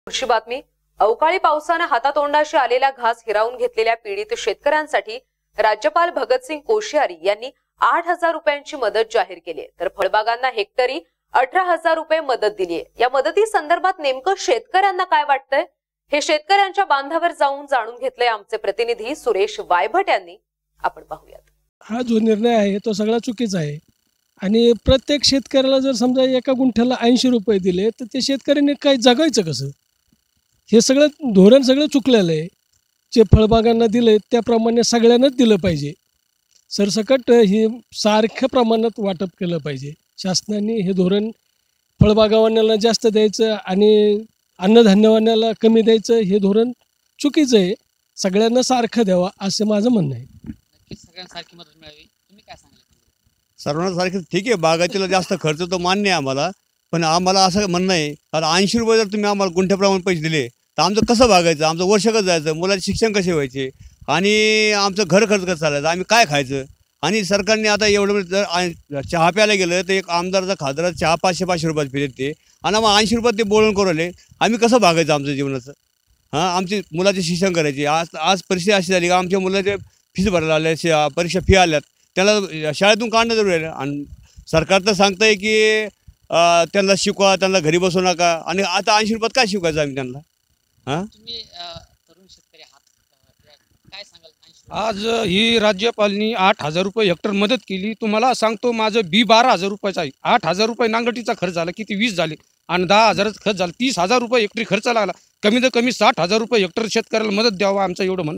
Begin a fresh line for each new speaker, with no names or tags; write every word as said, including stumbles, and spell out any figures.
पुढची बातमी. अवकाळी पावसाने हातातोंडाशी आलेला घास हिरावून घेतलेल्या पीडित शेतकऱ्यांसाठी राज्यपाल भगतसिंग कोश्यारी यांनी आठ हजार रुपयांची मदत जाहीर केली आहे, तर फळबागांना हेक्टरी अठरा हजार रुपये मदत दिली आहे. या मदती संदर्भात नेमकं शेतकऱ्यांना काय वाटतंय हे शेतकऱ्यांच्या बांधावर जाऊन जाणून घेतलंय आमचे प्रतिनिधी सुरेश वायभट यांनी. आपण पाहूयात.
हा जो निर्णय आहे तो सगळा चुकीचा आहे आणि प्रत्येक शेतकऱ्याला जर समजा एका गुंठ्याला ऐंशी रुपये दिले तर ते शेतकऱ्यांनी काय जगायचं कसं? हे सगळं धोरण सगळं चुकलेलं आहे. जे फळबागांना दिले त्याप्रमाणे सगळ्यांनाच दिलं पाहिजे. सरसकट हे सारख्या प्रमाणात वाटप केलं पाहिजे. शासनाने हे धोरण फळबागावाल्यांना जास्त द्यायचं आणि अन्नधान्यवाल्यांना कमी द्यायचं हे धोरण चुकीचं आहे. सगळ्यांना सारखं द्यावा असं माझं म्हणणं आहे.
नक्कीच सगळ्यांसारखी मदत मिळावी. तुम्ही काय सांगाल?
सर्वांना सारखं ठीक आहे, बागायतीला जास्त खर्च तो मान्य आहे आम्हाला, पण आम्हाला असं म्हणणं आहे आता ऐंशी रुपये जर तुम्ही आम्हाला गुंठ्याप्रमाणे पैसे दिले तर आमचं कसं भागायचं, आमचं वर्ष कसं जायचं, मुलाचे शिक्षण कसे व्हायचे आणि आमचं घर खर्च कसं चालायचं, आम्ही काय खायचं. आणि सरकारने आता एवढं जर आ- चहा प्यायला गेलं तर एक आमदारचा खासदार चहा पाचशे पाचशे रुपयात पिलेत ते, आणि मग ऐंशी रुपयात ते बोलून करवले. आम्ही कसं भागायचं आमचं जीवनाचं? हां, आमची मुलाचे शिक्षण करायचे. आज आज परिस्थिती अशी झाली का आमच्या मुलाचे फीस भरायला आल्या, शा परीक्षा फी आल्यात, त्याला शाळेतून काढणं जरूर आहे. आणि सरकार तर सांगतं आहे की अं, त्यांना शिकवा, त्यांना घरी बसवू नका, आणि आता ऐंशी रुपयात काय शिकवायचं आम्ही त्यांना? हां,
तुम्ही अ, तरुण शेतकरी आहात, अ, काय सांगाल? ऐंशी रुपये.
आज ही राज्यपालनी आठ हजार रुपये हेक्टर मदत केली. तुम्हाला सांगतो माझं बी बारा हजार रुपयाचं आहे. आठ हजार रुपये नांगरटीचा खर्च झाला, किती वीस झाले, आणि दहा हजाराचा खर्च झाला, तीस हजार रुपये हेक्टरी खर्च लागला. कमीत कमी साठ हजार रुपये हेक्टर शेतकऱ्याला मदत द्यावा आमचं एवढं म्हणणं.